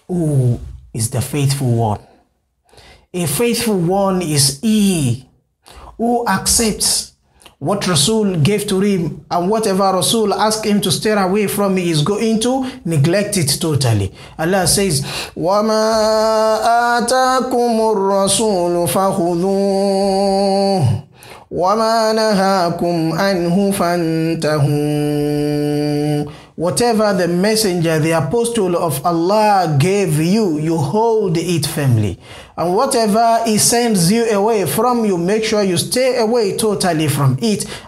Who is the faithful one? A faithful one is he who accepts what Rasul gave to him, and whatever Rasul asked him to stay away from, he is going to neglect it totally. Allah says, وَمَا آتَاكُمُ الرَّسُولُ فَخُذُوهُ وَمَا نَهَاكُمْ عَنْهُ فَانْتَهُوا. Whatever the messenger, the apostle of Allah gave you, you hold it firmly. And whatever he sends you away from, you make sure you stay away totally from it.